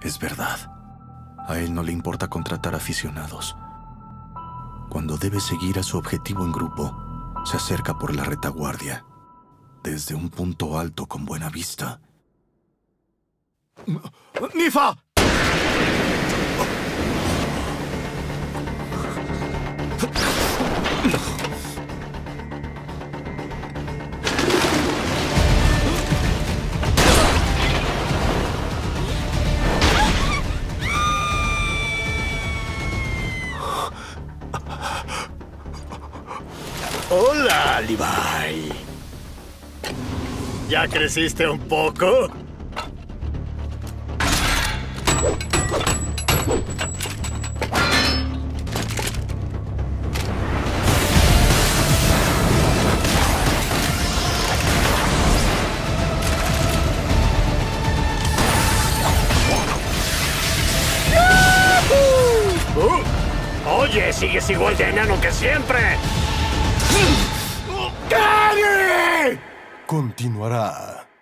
Es verdad. A él no le importa contratar aficionados. Cuando debe seguir a su objetivo en grupo, se acerca por la retaguardia, desde un punto alto con buena vista. ¡Nifa! Hola, Levi. ¿Ya creciste un poco? Oye, sigues igual de enano que siempre. ¡Gary! Continuará.